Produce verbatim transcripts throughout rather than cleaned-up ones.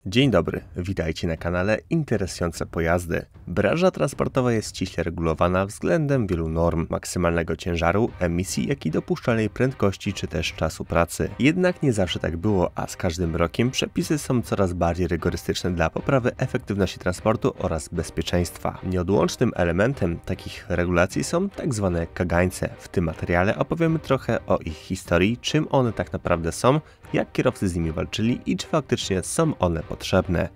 Dzień dobry, witajcie na kanale Interesujące Pojazdy. Branża transportowa jest ściśle regulowana względem wielu norm, maksymalnego ciężaru, emisji, jak i dopuszczalnej prędkości czy też czasu pracy. Jednak nie zawsze tak było, a z każdym rokiem przepisy są coraz bardziej rygorystyczne dla poprawy efektywności transportu oraz bezpieczeństwa. Nieodłącznym elementem takich regulacji są tak zwane kagańce. W tym materiale opowiemy trochę o ich historii, czym one tak naprawdę są, jak kierowcy z nimi walczyli i czy faktycznie są one potrzebne.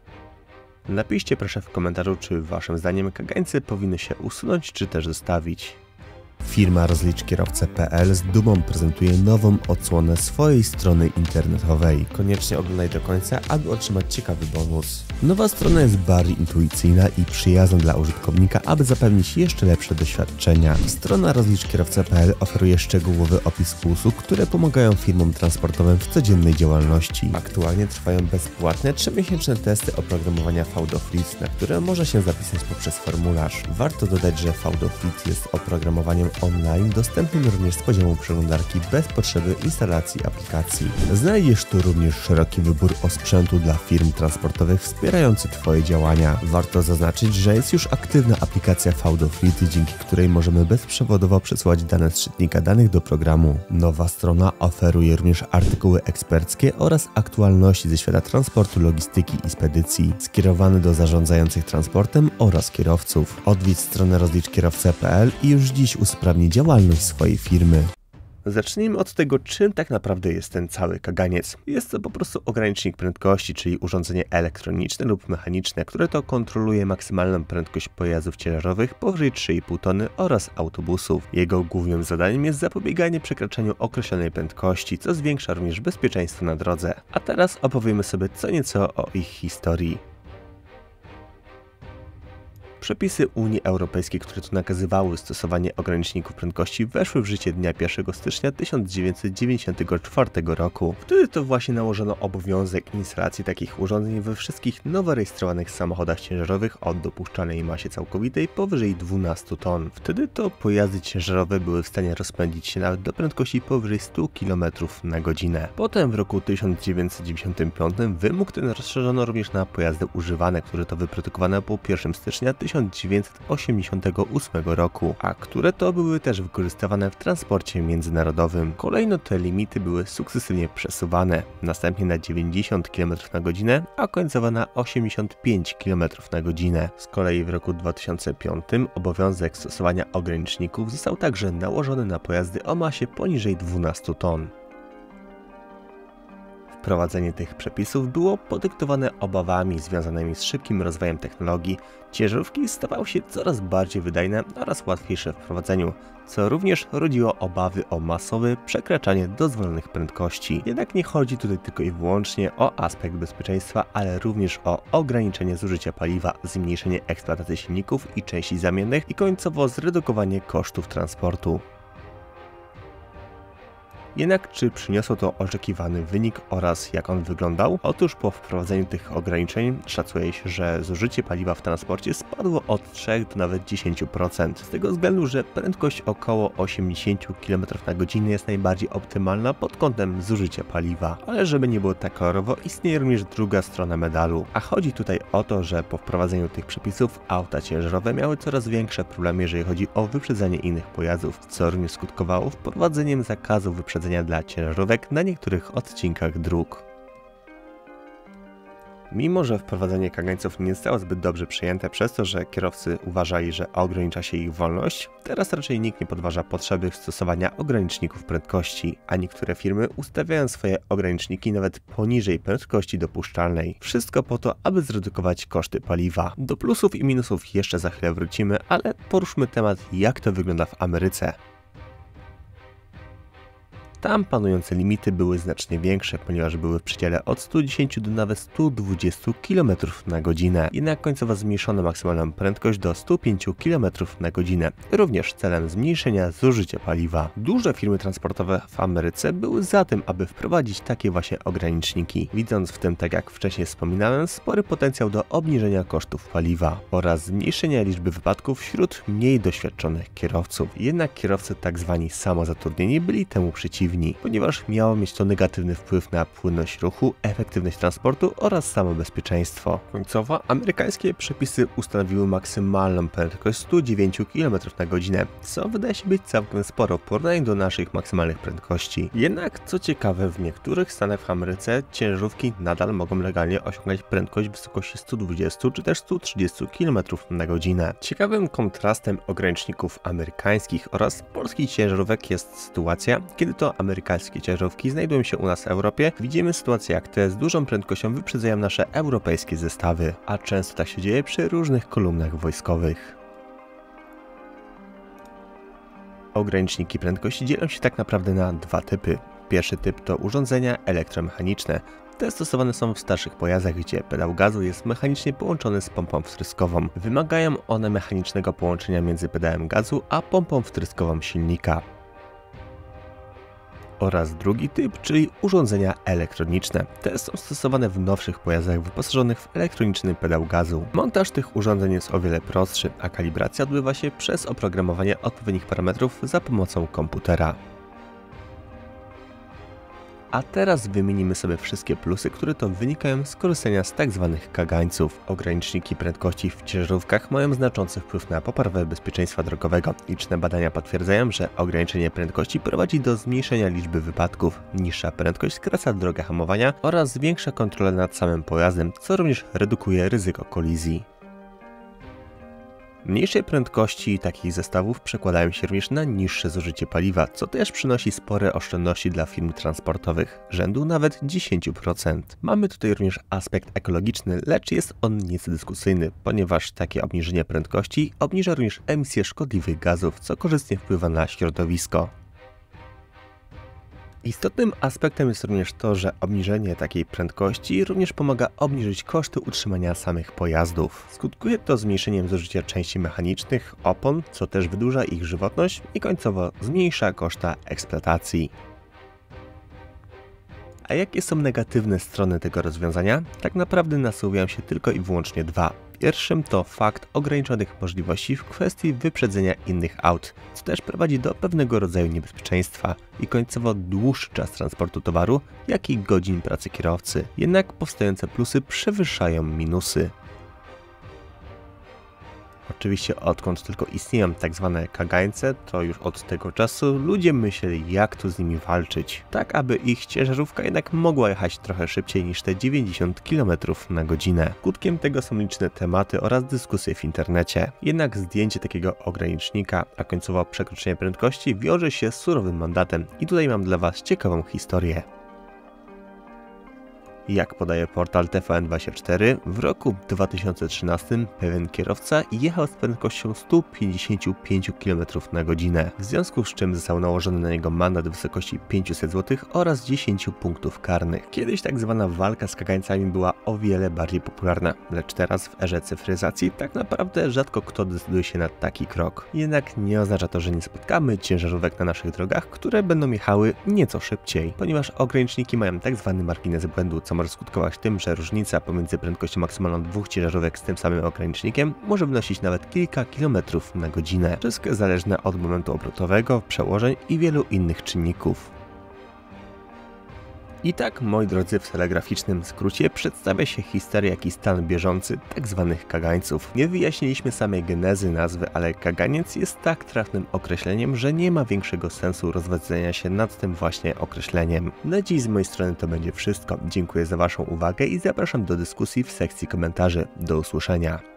Napiszcie proszę w komentarzu, czy waszym zdaniem kagańce powinny się usunąć, czy też zostawić. Firma rozlicz kierowcę kropka p l z dumą prezentuje nową odsłonę swojej strony internetowej. Koniecznie oglądaj do końca, aby otrzymać ciekawy bonus. Nowa strona jest bardziej intuicyjna i przyjazna dla użytkownika, aby zapewnić jeszcze lepsze doświadczenia. Strona rozlicz kierowcę kropka p l oferuje szczegółowy opis usług, które pomagają firmom transportowym w codziennej działalności. Aktualnie trwają bezpłatne trzymiesięczne testy oprogramowania FaudoFleet, na które można się zapisać poprzez formularz. Warto dodać, że FaudoFleet jest oprogramowaniem online dostępnym również z poziomu przeglądarki bez potrzeby instalacji aplikacji. Znajdziesz tu również szeroki wybór osprzętu dla firm transportowych wspierający Twoje działania. Warto zaznaczyć, że jest już aktywna aplikacja FaudoFleet, dzięki której możemy bezprzewodowo przesyłać dane z czytnika danych do programu. Nowa strona oferuje również artykuły eksperckie oraz aktualności ze świata transportu, logistyki i spedycji, skierowane do zarządzających transportem oraz kierowców. Odwiedź stronę rozlicz kierowcę kropka p l i już dziś usprawni działalność swojej firmy. Zacznijmy od tego, czym tak naprawdę jest ten cały kaganiec. Jest to po prostu ogranicznik prędkości, czyli urządzenie elektroniczne lub mechaniczne, które to kontroluje maksymalną prędkość pojazdów ciężarowych powyżej trzy i pół tony oraz autobusów. Jego głównym zadaniem jest zapobieganie przekraczaniu określonej prędkości, co zwiększa również bezpieczeństwo na drodze. A teraz opowiemy sobie co nieco o ich historii. Przepisy Unii Europejskiej, które tu nakazywały stosowanie ograniczników prędkości, weszły w życie dnia pierwszego stycznia tysiąc dziewięćset dziewięćdziesiątego czwartego roku. Wtedy to właśnie nałożono obowiązek instalacji takich urządzeń we wszystkich nowo rejestrowanych samochodach ciężarowych o dopuszczalnej masie całkowitej powyżej dwunastu ton. Wtedy to pojazdy ciężarowe były w stanie rozpędzić się nawet do prędkości powyżej stu kilometrów na godzinę. Potem w roku tysiąc dziewięćset dziewięćdziesiątym piątym wymóg ten rozszerzono również na pojazdy używane, które to wyprodukowano po pierwszego stycznia tysiąc dziewięćset osiemdziesiątego ósmego roku, a które to były też wykorzystywane w transporcie międzynarodowym. Kolejno te limity były sukcesywnie przesuwane, następnie na dziewięćdziesiąt kilometrów na godzinę, a końcowo na osiemdziesiąt pięć kilometrów na godzinę. Z kolei w roku dwa tysiące piątym obowiązek stosowania ograniczników został także nałożony na pojazdy o masie poniżej dwunastu ton. Wprowadzenie tych przepisów było podyktowane obawami związanymi z szybkim rozwojem technologii. Ciężarówki stawały się coraz bardziej wydajne oraz łatwiejsze w wprowadzeniu, co również rodziło obawy o masowe przekraczanie dozwolonych prędkości. Jednak nie chodzi tutaj tylko i wyłącznie o aspekt bezpieczeństwa, ale również o ograniczenie zużycia paliwa, zmniejszenie eksploatacji silników i części zamiennych i końcowo zredukowanie kosztów transportu. Jednak czy przyniosło to oczekiwany wynik oraz jak on wyglądał? Otóż po wprowadzeniu tych ograniczeń szacuje się, że zużycie paliwa w transporcie spadło od trzech do nawet dziesięciu procent. Z tego względu, że prędkość około osiemdziesiąt kilometrów na godzinę jest najbardziej optymalna pod kątem zużycia paliwa. Ale żeby nie było tak kolorowo, istnieje również druga strona medalu. A chodzi tutaj o to, że po wprowadzeniu tych przepisów auta ciężarowe miały coraz większe problemy, jeżeli chodzi o wyprzedzanie innych pojazdów, co również skutkowało wprowadzeniem zakazu wyprzedzania dla ciężarówek na niektórych odcinkach dróg. Mimo że wprowadzenie kagańców nie zostało zbyt dobrze przyjęte przez to, że kierowcy uważali, że ogranicza się ich wolność, teraz raczej nikt nie podważa potrzeby stosowania ograniczników prędkości, a niektóre firmy ustawiają swoje ograniczniki nawet poniżej prędkości dopuszczalnej. Wszystko po to, aby zredukować koszty paliwa. Do plusów i minusów jeszcze za chwilę wrócimy, ale poruszmy temat, jak to wygląda w Ameryce. Tam panujące limity były znacznie większe, ponieważ były w przedziale od stu dziesięciu do nawet stu dwudziestu kilometrów na godzinę. Jednak końcowo zmniejszono maksymalną prędkość do stu pięciu kilometrów na godzinę, również celem zmniejszenia zużycia paliwa. Duże firmy transportowe w Ameryce były za tym, aby wprowadzić takie właśnie ograniczniki, widząc w tym, tak jak wcześniej wspominałem, spory potencjał do obniżenia kosztów paliwa oraz zmniejszenia liczby wypadków wśród mniej doświadczonych kierowców. Jednak kierowcy tak zwani samozatrudnieni byli temu przeciwni. dziwni, ponieważ miało mieć to negatywny wpływ na płynność ruchu, efektywność transportu oraz samo bezpieczeństwo. Końcowo amerykańskie przepisy ustanowiły maksymalną prędkość sto dziewięć kilometrów na godzinę, co wydaje się być całkiem sporo w porównaniu do naszych maksymalnych prędkości. Jednak co ciekawe, w niektórych stanach w Ameryce ciężarówki nadal mogą legalnie osiągać prędkość w wysokości sto dwadzieścia czy też sto trzydzieści kilometrów na godzinę. Ciekawym kontrastem ograniczników amerykańskich oraz polskich ciężarówek jest sytuacja, kiedy to amerykańskie ciężarówki znajdują się u nas w Europie. Widzimy sytuacje jak te z dużą prędkością wyprzedzają nasze europejskie zestawy, a często tak się dzieje przy różnych kolumnach wojskowych. Ograniczniki prędkości dzielą się tak naprawdę na dwa typy. Pierwszy typ to urządzenia elektromechaniczne. Te stosowane są w starszych pojazdach, gdzie pedał gazu jest mechanicznie połączony z pompą wtryskową. Wymagają one mechanicznego połączenia między pedałem gazu a pompą wtryskową silnika. Oraz drugi typ, czyli urządzenia elektroniczne. Te są stosowane w nowszych pojazdach wyposażonych w elektroniczny pedał gazu. Montaż tych urządzeń jest o wiele prostszy, a kalibracja odbywa się przez oprogramowanie odpowiednich parametrów za pomocą komputera. A teraz wymienimy sobie wszystkie plusy, które to wynikają z korzystania z tzw. kagańców. Ograniczniki prędkości w ciężarówkach mają znaczący wpływ na poprawę bezpieczeństwa drogowego. Liczne badania potwierdzają, że ograniczenie prędkości prowadzi do zmniejszenia liczby wypadków. Niższa prędkość skraca drogę hamowania oraz zwiększa kontrolę nad samym pojazdem, co również redukuje ryzyko kolizji. Mniejsze prędkości takich zestawów przekładają się również na niższe zużycie paliwa, co też przynosi spore oszczędności dla firm transportowych, rzędu nawet dziesięć procent. Mamy tutaj również aspekt ekologiczny, lecz jest on nieco dyskusyjny, ponieważ takie obniżenie prędkości obniża również emisję szkodliwych gazów, co korzystnie wpływa na środowisko. Istotnym aspektem jest również to, że obniżenie takiej prędkości również pomaga obniżyć koszty utrzymania samych pojazdów. Skutkuje to zmniejszeniem zużycia części mechanicznych, opon, co też wydłuża ich żywotność i końcowo zmniejsza koszta eksploatacji. A jakie są negatywne strony tego rozwiązania? Tak naprawdę nasuwają się tylko i wyłącznie dwa. Pierwszym to fakt ograniczonych możliwości w kwestii wyprzedzenia innych aut, co też prowadzi do pewnego rodzaju niebezpieczeństwa i końcowo dłuższy czas transportu towaru, jak i godzin pracy kierowcy. Jednak powstające plusy przewyższają minusy. Oczywiście odkąd tylko istnieją tak zwane kagańce, to już od tego czasu ludzie myśleli, jak tu z nimi walczyć, tak aby ich ciężarówka jednak mogła jechać trochę szybciej niż te dziewięćdziesiąt kilometrów na godzinę. Skutkiem tego są liczne tematy oraz dyskusje w internecie. Jednak zdjęcie takiego ogranicznika, a końcowo przekroczenie prędkości wiąże się z surowym mandatem i tutaj mam dla Was ciekawą historię. Jak podaje portal T V N dwadzieścia cztery, w roku dwa tysiące trzynastym pewien kierowca jechał z prędkością sto pięćdziesiąt pięć kilometrów na godzinę, w związku z czym został nałożony na niego mandat w wysokości pięćset złotych oraz dziesięć punktów karnych. Kiedyś tak zwana walka z kagańcami była o wiele bardziej popularna, lecz teraz w erze cyfryzacji tak naprawdę rzadko kto decyduje się na taki krok. Jednak nie oznacza to, że nie spotkamy ciężarówek na naszych drogach, które będą jechały nieco szybciej, ponieważ ograniczniki mają tak zwany margines błędu, co może skutkować tym, że różnica pomiędzy prędkością maksymalną dwóch ciężarówek z tym samym ogranicznikiem może wynosić nawet kilka kilometrów na godzinę. Wszystko zależne od momentu obrotowego, przełożeń i wielu innych czynników. I tak, moi drodzy, w telegraficznym skrócie przedstawia się historia, jak i stan bieżący tzw. kagańców. Nie wyjaśniliśmy samej genezy nazwy, ale kaganiec jest tak trafnym określeniem, że nie ma większego sensu rozwodzenia się nad tym właśnie określeniem. Na dziś z mojej strony to będzie wszystko. Dziękuję za Waszą uwagę i zapraszam do dyskusji w sekcji komentarzy. Do usłyszenia.